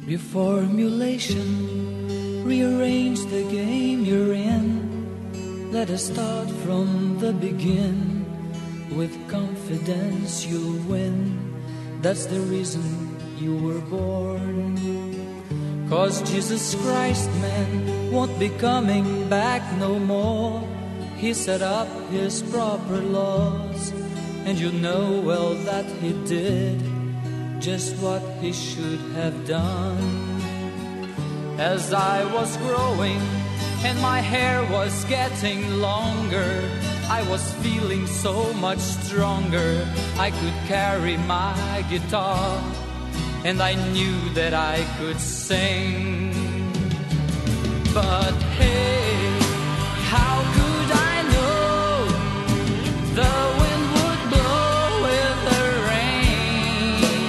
Reformulation, rearrange the game you're in. Let us start from the begin. With confidence you'll win. That's the reason you were born. 'Cause Jesus Christ, man, won't be coming back no more. He set up his proper laws, and you know well that he did just what he should have done. As I was growing and my hair was getting longer, I was feeling so much stronger. I could carry my guitar, and I knew that I could sing. But hey, how could I know the wind would blow with the rain?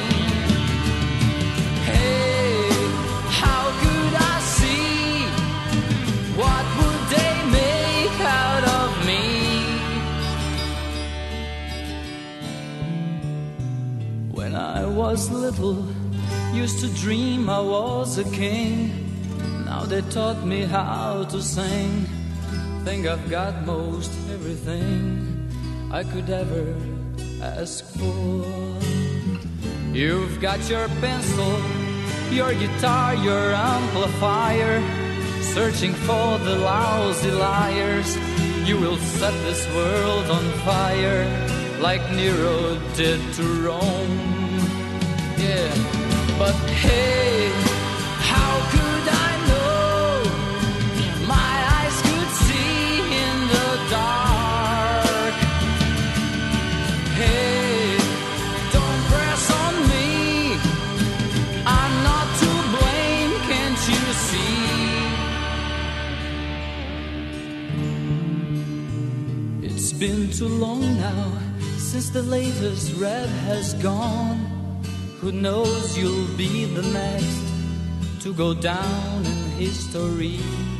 Hey, how could I see what would they make out of me? When I was little, used to dream I was a king. Now they taught me how to sing. Think I've got most everything I could ever ask for. You've got your pencil, your guitar, your amplifier, searching for the lousy liars. You will set this world on fire like Nero did to Rome. Yeah, but hey, how could I know my eyes could see in the dark? Hey, don't press on me, I'm not to blame, can't you see? It's been too long now since the latest rev has gone. Who knows, you'll be the next to go down in history.